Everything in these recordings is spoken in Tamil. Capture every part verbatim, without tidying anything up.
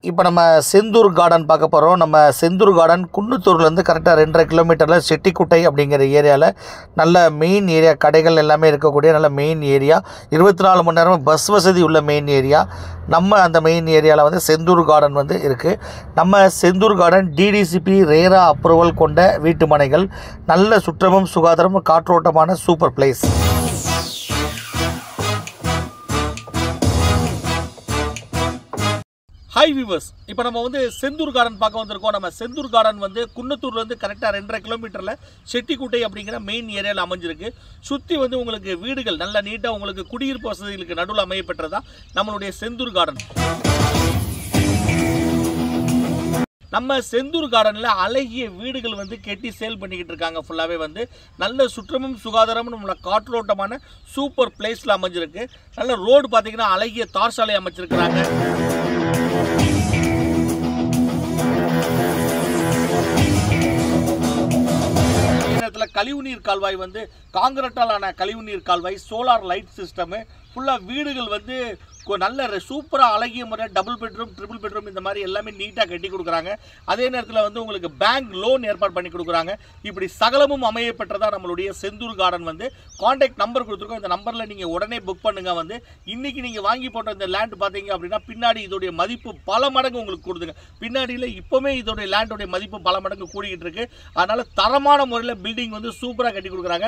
இப்போ நம்ம செந்தூர் கார்டன் பார்க்க போகிறோம். நம்ம செந்தூர் கார்டன் குன்னத்தூர்லேருந்து கரெக்டாக ரெண்டரை கிலோமீட்டரில் செட்டிக்குட்டை அப்படிங்கிற ஏரியாவில் நல்ல மெயின் ஏரியா, கடைகள் எல்லாமே இருக்கக்கூடிய நல்ல மெயின் ஏரியா, இருபத்தி நாலு மணி நேரம் பஸ் வசதி உள்ள மெயின் ஏரியா. நம்ம அந்த மெயின் ஏரியாவில் வந்து செந்தூர் கார்டன் வந்து இருக்குது. நம்ம Senthur garden DTCP RERA approval கொண்ட வீட்டு மனைகள், நல்ல சுற்றமும் சுகாதாரமும் காற்றோட்டமான சூப்பர் பிளேஸ். ஹாய் வியூவர்ஸ், இப்போ நம்ம வந்து செந்தூர் கார்டன் பார்க்க வந்திருக்கோம். நம்ம செந்தூர் கார்டன் வந்து குன்னத்தூர்லேருந்து கரெக்டாக ரெண்டரை கிலோமீட்டரில் செட்டிக்குட்டை அப்படிங்கிற மெயின் ஏரியாவில் அமைஞ்சிருக்கு. சுற்றி வந்து உங்களுக்கு வீடுகள் நல்ல நீட்டாக உங்களுக்கு குடியிருப்பு வசதிகளுக்கு நடுவில் அமையப்பெற்றதா நம்மளுடைய செந்தூர் கார்டன். நம்ம செந்தூர் கார்டனில் அழகிய வீடுகள் வந்து கெட்டி சேல் பண்ணிக்கிட்டு இருக்காங்க. ஃபுல்லாகவே வந்து நல்ல சுற்றமும் சுகாதாரமும் நம்மளோட காற்றோட்டமான சூப்பர் பிளேஸில் அமைஞ்சிருக்கு. நல்ல ரோடு பார்த்தீங்கன்னா அழகிய தார் சாலை அமைச்சிருக்கிறாங்க. கழிவுநீர் கால்வாய் வந்து காங்கிரட்டாலான கழிவுநீர் கால்வாய், சோலார் லைட் சிஸ்டமு, ஃபுல்லாக வீடுகள் வந்து நல்ல சூப்பராக அழகிய முறை டபுள் பெட்ரூம், ட்ரிபிள் பெட்ரூம் இந்த மாதிரி எல்லாமே நீட்டாக கட்டி கொடுக்குறாங்க. அதே நேரத்தில் வந்து உங்களுக்கு பேங்க் லோன் ஏற்பாடு பண்ணி கொடுக்குறாங்க. இப்படி சகலமும் அமையப்பெற்றதா நம்மளுடைய செந்தூர் கார்டன் வந்து. கான்டாக்ட் நம்பர் கொடுத்துருக்கோம். இந்த நம்பரில் நீங்கள் உடனே புக் பண்ணுங்கள். வந்து இன்றைக்கி நீங்கள் வாங்கி போட்ட இந்த லேண்ட் பார்த்தீங்க அப்படின்னா பின்னாடி இதோடைய மதிப்பு பல மடங்கு உங்களுக்கு கொடுத்துங்க. பின்னாடியில் இப்போவுமே இதோடைய லேண்டோடைய மதிப்பு பல மடங்கு கூடிக்கிட்டு இருக்குது. அதனால் தரமான முறையில் பில்டிங் வந்து சூப்பராக கட்டி கொடுக்குறாங்க.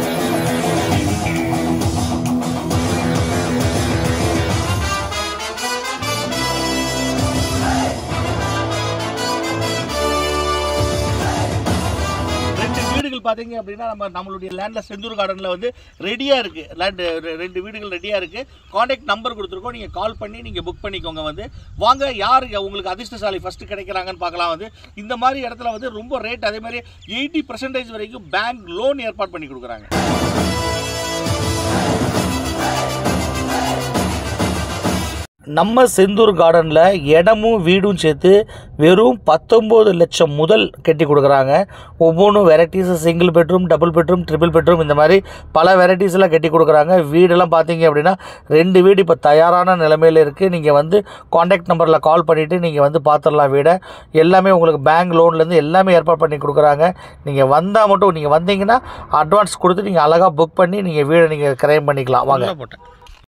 பார்த்தீங்க அப்படின்னா நம்ம நம்மளுடைய லேண்டில் செந்தூர் கார்டனில் வந்து ரெடியாக இருக்குது. லேண்டு ரெண்டு வீடுகள் ரெடியாக இருக்குது. கான்டாக்ட் நம்பர் கொடுத்துருக்கோம். நீங்கள் கால் பண்ணி நீங்கள் புக் பண்ணிக்கோங்க. வந்து வாங்க, யார் உங்களுக்கு அதிர்ஷ்டசாலி ஃபஸ்ட்டு கிடைக்கிறாங்கன்னு பார்க்கலாம். வந்து இந்த மாதிரி இடத்துல வந்து ரொம்ப ரேட், அதே மாதிரி எயிட்டி பர்சன்டேஜ் வரைக்கும் பேங்க் லோன் ஏற்பாடு பண்ணி கொடுக்குறாங்க. நம்ம செந்தூர் கார்டனில் இடமும் வீடும் சேர்த்து வெறும் பத்தொம்போது லட்சம் முதல் கட்டி கொடுக்குறாங்க. ஒவ்வொன்றும் varieties, single bedroom, double bedroom, triple bedroom இந்த மாதிரி பல வெரைட்டிஸ்லாம் கட்டி கொடுக்குறாங்க. வீடெல்லாம் பார்த்தீங்க அப்படின்னா ரெண்டு வீடு இப்போ தயாரான நிலைமையில் இருக்குது. நீங்கள் வந்து கான்டாக்ட் நம்பரில் கால் பண்ணிவிட்டு நீங்கள் வந்து பார்த்துடலாம். வீடை எல்லாமே உங்களுக்கு பேங்க் லோன்லேருந்து எல்லாமே ஏற்பாடு பண்ணி கொடுக்குறாங்க. நீங்கள் வந்தால் மட்டும், நீங்கள் வந்தீங்கன்னா அட்வான்ஸ் கொடுத்து நீங்கள் அழகாக புக் பண்ணி நீங்கள் வீடை நீங்கள் கிரைம் பண்ணிக்கலாம். வாங்க போட்டேன்.